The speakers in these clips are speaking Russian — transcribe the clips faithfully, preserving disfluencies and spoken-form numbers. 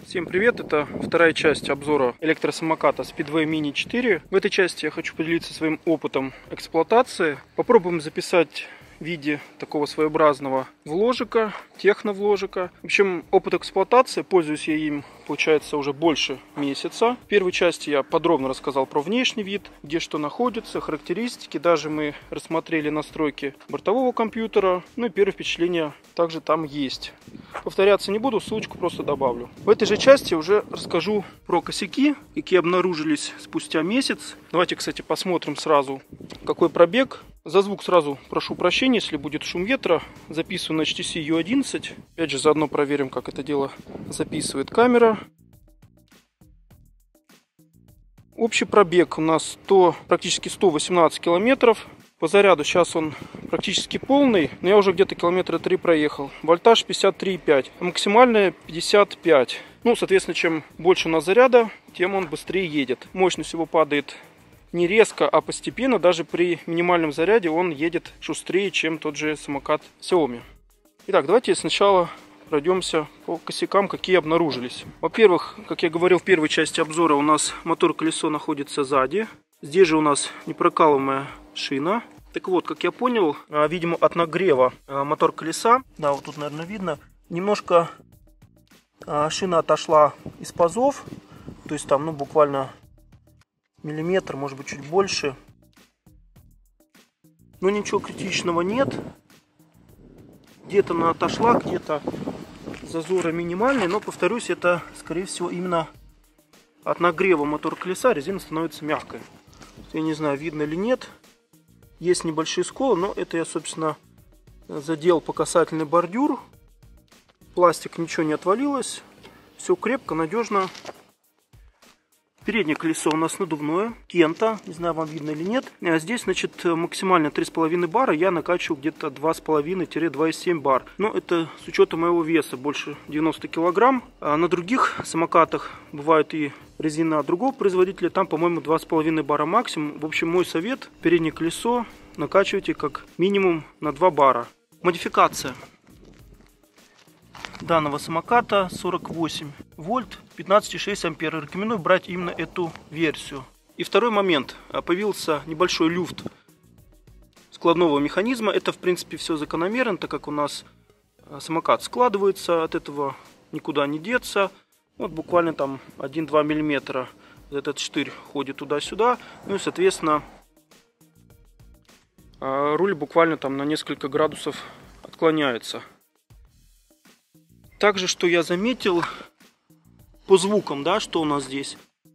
Всем привет! Это вторая часть обзора электросамоката Speedway Mini четыре. В этой части я хочу поделиться своим опытом эксплуатации. Попробуем записать в виде такого своеобразного вложика, техновложика. В общем, опыт эксплуатации, пользуюсь я им, получается, уже больше месяца. В первой части я подробно рассказал про внешний вид, где что находится, характеристики. Даже мы рассмотрели настройки бортового компьютера. Ну и первое впечатление также там есть. Повторяться не буду, ссылочку просто добавлю. В этой же части уже расскажу про косяки, какие обнаружились спустя месяц. Давайте, кстати, посмотрим сразу, какой пробег. За звук сразу прошу прощения, если будет шум ветра. Записываю на эйч ти си ю одиннадцать. Опять же, заодно проверим, как это дело записывает камера. Общий пробег у нас сто, практически сто восемнадцать километров. По заряду сейчас он практически полный, но я уже где-то километра три проехал. Вольтаж пятьдесят три и пять, а максимальная пятьдесят пять. Ну, соответственно, чем больше у нас заряда, тем он быстрее едет. Мощность его падает не резко, а постепенно. Даже при минимальном заряде он едет шустрее, чем тот же самокат Xiaomi. Итак, давайте сначала пройдемся по косякам, какие обнаружились. Во-первых, как я говорил в первой части обзора, у нас мотор-колесо находится сзади. Здесь же у нас непрокалываемая шина. Так вот, как я понял, видимо, от нагрева мотор колеса, да, вот тут, наверное, видно, немножко шина отошла из пазов. То есть там, ну, буквально миллиметр, может быть, чуть больше. Но ничего критичного нет. Где-то она отошла, где-то зазоры минимальные. Но, повторюсь, это, скорее всего, именно от нагрева мотор колеса резина становится мягкой. Я не знаю, видно или нет. Есть небольшие сколы, но это я, собственно, задел по касательный бордюр. Пластик, ничего не отвалилось. Все крепко, надежно. Переднее колесо у нас надувное, Кента, не знаю, вам видно или нет. А здесь, значит, максимально три с половиной бара, я накачиваю где-то два с половиной — два и семь бар. Но это с учетом моего веса, больше девяноста килограмм. А на других самокатах бывают и резина другого производителя, там, по-моему, два с половиной бара максимум. В общем, мой совет: переднее колесо накачивайте как минимум на два бара. Модификация данного самоката сорок восемь вольт, пятнадцать и шесть ампер. Рекомендую брать именно эту версию. И второй момент. Появился небольшой люфт складного механизма. Это, в принципе, все закономерно, так как у нас самокат складывается, от этого никуда не деться. Вот буквально там один-два миллиметра этот штырь ходит туда-сюда. Ну и, соответственно, руль буквально там на несколько градусов отклоняется. Также, что я заметил по звукам, да, что у нас здесь.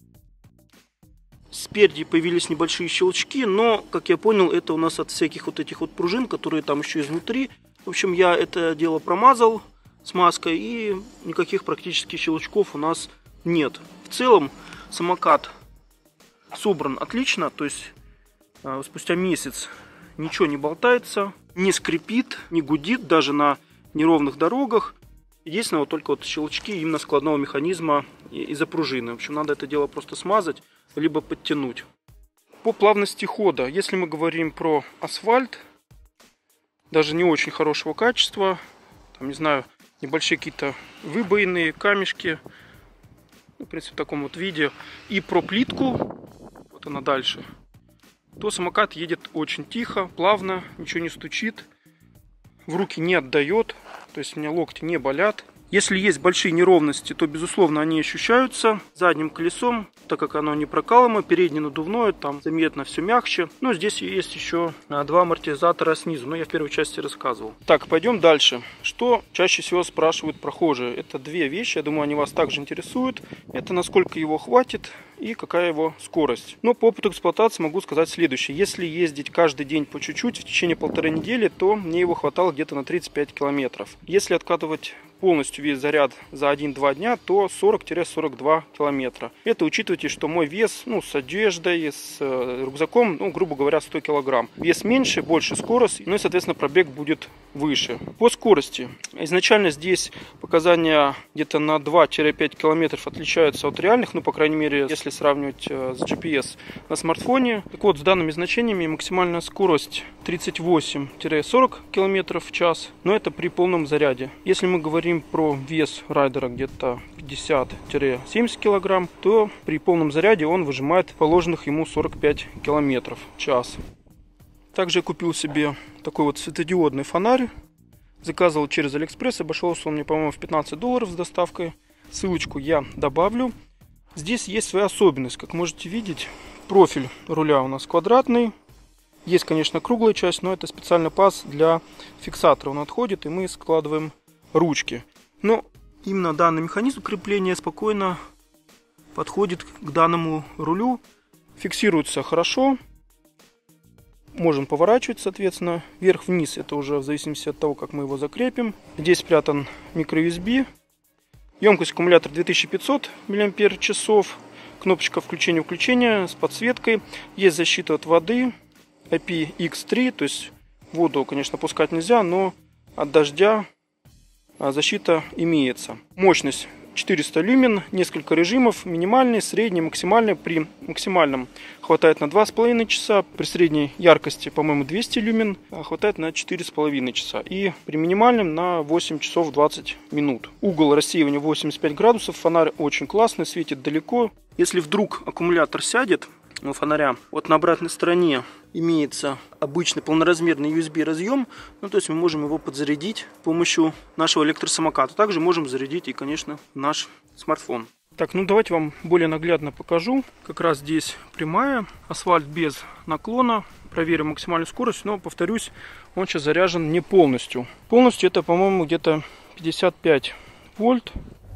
Спереди появились небольшие щелчки, но, как я понял, это у нас от всяких вот этих вот пружин, которые там еще изнутри. В общем, я это дело промазал смазкой, и никаких практически щелчков у нас нет. В целом, самокат собран отлично, то есть спустя месяц ничего не болтается, не скрипит, не гудит даже на неровных дорогах. Единственное, вот только вот щелчки именно складного механизма из-за пружины. В общем, надо это дело просто смазать, либо подтянуть. По плавности хода, если мы говорим про асфальт, даже не очень хорошего качества, там, не знаю, небольшие какие-то выбоины, камешки, в принципе, в таком вот виде, и про плитку, вот она дальше, то самокат едет очень тихо, плавно, ничего не стучит, в руки не отдает. То есть у меня локти не болят. Если есть большие неровности, то, безусловно, они ощущаются задним колесом, так как оно не прокалываемо, переднее надувное, там заметно все мягче. Но здесь есть еще два амортизатора снизу, но я в первой части рассказывал. Так, пойдем дальше. Что чаще всего спрашивают прохожие? Это две вещи, я думаю, они вас также интересуют. Это насколько его хватит и какая его скорость. Но по опыту эксплуатации могу сказать следующее. Если ездить каждый день по чуть-чуть в течение полторы недели, то мне его хватало где-то на тридцать пять километров. Если откатывать полностью весь заряд за один-два дня, то сорок — сорок два километра. Это учитывайте, что мой вес, ну, с одеждой, с э, рюкзаком, ну, грубо говоря, сто килограмм. Вес меньше, больше скорость, ну и, соответственно, пробег будет выше. По скорости. Изначально здесь показания где-то на два-пять километров отличаются от реальных, ну, по крайней мере, если сравнивать э, с джи пи эс на смартфоне. Так вот, с данными значениями максимальная скорость тридцать восемь — сорок километров в час, но это при полном заряде. Если мы говорим говорим про вес райдера где-то пятьдесят-семьдесят килограмм, то при полном заряде он выжимает положенных ему сорок пять километров в час. Также я купил себе такой вот светодиодный фонарь. Заказывал через Алиэкспресс, обошелся он мне, по-моему, в пятнадцать долларов с доставкой. Ссылочку я добавлю. Здесь есть своя особенность. Как можете видеть, профиль руля у нас квадратный. Есть, конечно, круглая часть, но это специальный паз для фиксатора. Он отходит, и мы складываем ручки. Но именно данный механизм крепления спокойно подходит к данному рулю. Фиксируется хорошо. Можем поворачивать, соответственно, вверх-вниз. Это уже в зависимости от того, как мы его закрепим. Здесь спрятан микро-ю эс би. Емкость аккумулятора две тысячи пятьсот миллиампер-часов. Кнопочка включения-выключения с подсветкой. Есть защита от воды. ай пи икс три. То есть воду, конечно, пускать нельзя, но от дождя защита имеется. Мощность четыреста люмен, несколько режимов, минимальный, средний, максимальный. При максимальном хватает на два с половиной часа, при средней яркости, по-моему, двести люмен, хватает на четыре с половиной часа. И при минимальном на восемь часов двадцать минут. Угол рассеивания восемьдесят пять градусов, фонарь очень классный, светит далеко. Если вдруг аккумулятор сядет у фонаря, вот на обратной стороне имеется обычный полноразмерный ю эс би разъем, ну то есть мы можем его подзарядить с помощью нашего электросамоката. Также можем зарядить и, конечно, наш смартфон. Так, ну давайте вам более наглядно покажу. Как раз здесь прямая, асфальт без наклона. Проверим максимальную скорость, но повторюсь, он сейчас заряжен не полностью. Полностью это, по-моему, где-то пятьдесят пять вольт.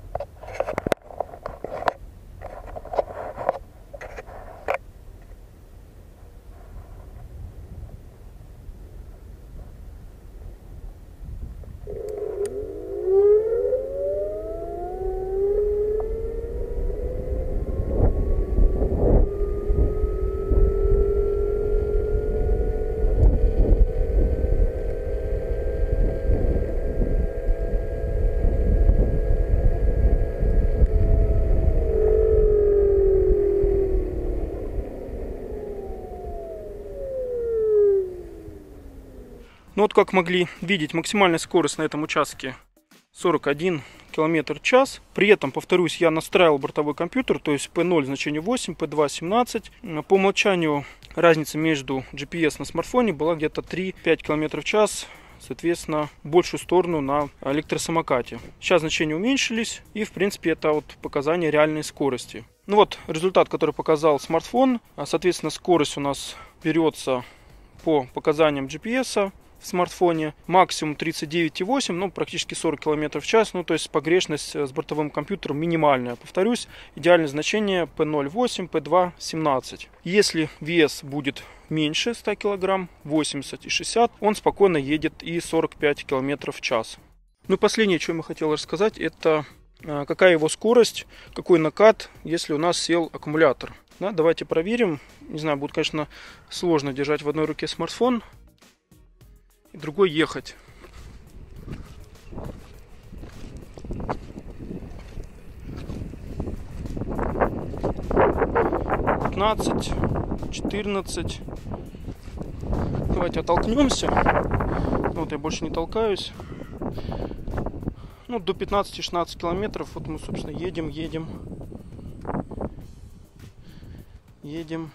Ну вот, как могли видеть, максимальная скорость на этом участке сорок один километр в час. При этом, повторюсь, я настраивал бортовой компьютер, то есть пэ ноль значение восемь, пэ два семнадцать. По умолчанию разница между джи пи эс на смартфоне была где-то три-пять километров в час. Соответственно, большую сторону на электросамокате. Сейчас значения уменьшились, и в принципе это вот показания реальной скорости. Ну вот результат, который показал смартфон. Соответственно, скорость у нас берется по показаниям джи пи эс в смартфоне. Максимум тридцать девять и восемь, ну практически сорок километров в час. Ну то есть погрешность с бортовым компьютером минимальная. Повторюсь, идеальное значение пэ ноль восемь, пэ два семнадцать. Если вес будет меньше ста килограмм, восемьдесят и шестьдесят, он спокойно едет и сорок пять километров в час. Ну и последнее, что я хотел рассказать, это какая его скорость, какой накат, если у нас сел аккумулятор. Да, давайте проверим. Не знаю, будет, конечно, сложно держать в одной руке смартфон и другой ехать. пятнадцать, четырнадцать. Давайте оттолкнемся. Вот я больше не толкаюсь. Ну, до пятнадцати-шестнадцати километров. Вот мы, собственно, едем, едем. Едем.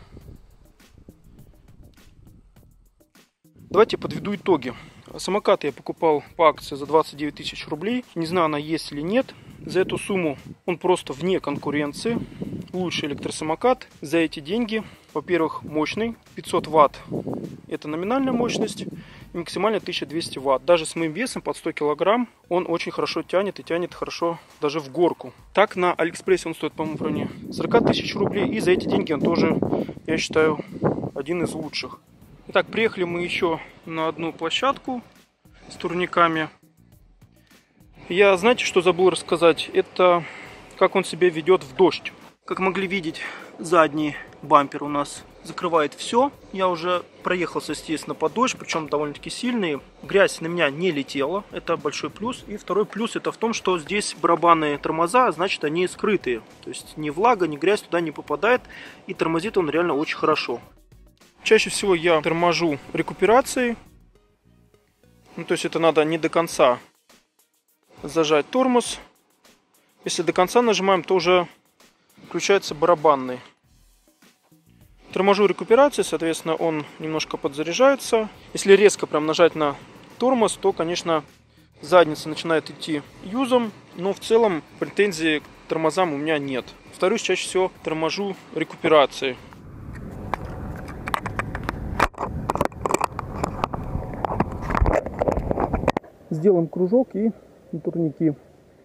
Давайте подведу итоги. Самокат я покупал по акции за двадцать девять тысяч рублей. Не знаю, она есть или нет. За эту сумму он просто вне конкуренции. Лучший электросамокат за эти деньги. Во-первых, мощный. пятьсот ватт. Это номинальная мощность. И максимально тысяча двести ватт. Даже с моим весом под сто килограмм он очень хорошо тянет. И тянет хорошо даже в горку. Так, на Алиэкспрессе он стоит, по-моему, в районе сорок тысяч рублей. И за эти деньги он тоже, я считаю, один из лучших. Итак, приехали мы еще на одну площадку с турниками. Я, знаете, что забыл рассказать? Это как он себя ведет в дождь. Как могли видеть, задний бампер у нас закрывает все. Я уже проехался, естественно, под дождь, причем довольно-таки сильный. Грязь на меня не летела, это большой плюс. И второй плюс это в том, что здесь барабанные тормоза, значит, они скрытые. То есть ни влага, ни грязь туда не попадает, и тормозит он реально очень хорошо. Чаще всего я торможу рекуперацией. Ну, то есть это надо не до конца зажать тормоз. Если до конца нажимаем, то уже включается барабанный. Торможу рекуперации, соответственно, он немножко подзаряжается. Если резко прям нажать на тормоз, то, конечно, задница начинает идти юзом, но в целом претензий к тормозам у меня нет. Повторюсь, чаще всего торможу рекуперацией. Сделаем кружок и на турники.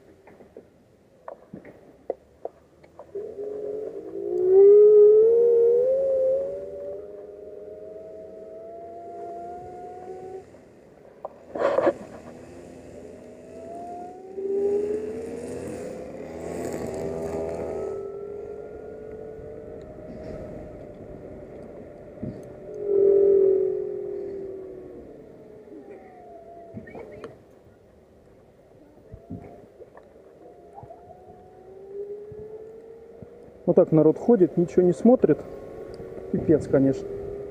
Вот так народ ходит, ничего не смотрит. Пипец, конечно.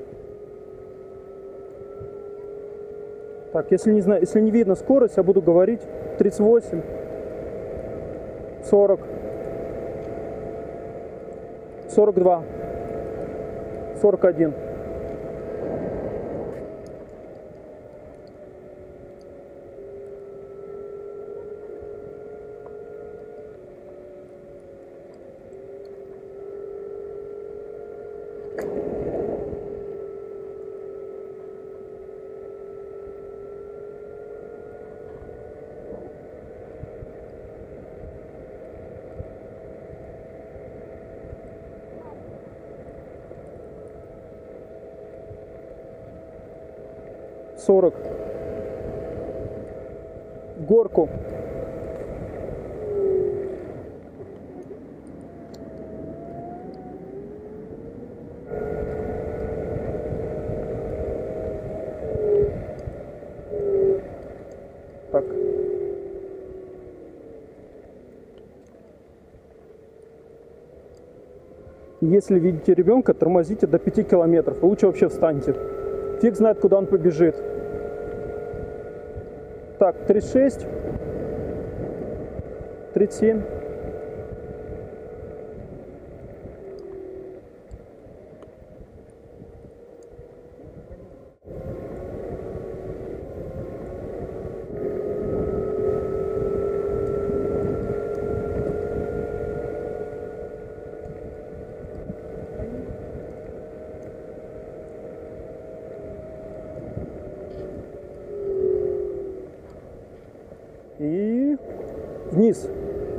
Так, если не знаю, если не видно скорость, я буду говорить тридцать восемь, сорок, сорок два, сорок один. сорок. Горку. Так. Если видите ребенка, тормозите до пяти километров. Лучше вообще встаньте. Фиг знает, куда он побежит. Так, тридцать шесть, тридцать семь. И вниз.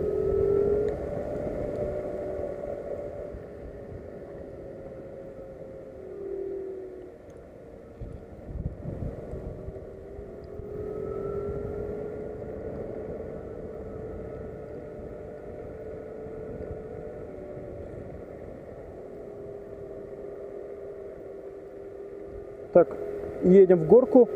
Так, едем в горку.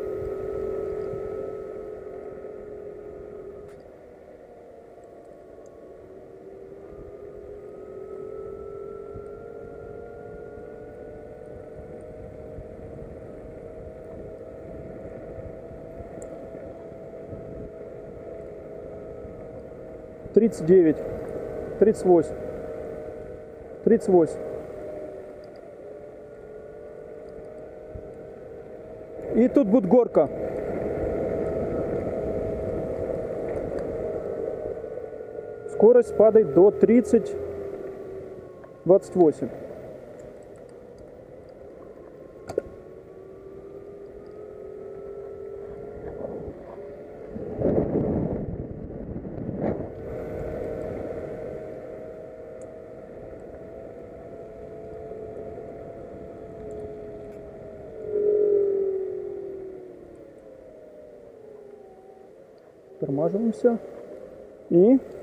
тридцать девять, тридцать восемь, тридцать восемь. И тут будет горка. Скорость падает до тридцать, двадцать восемь. Тормаживаемся и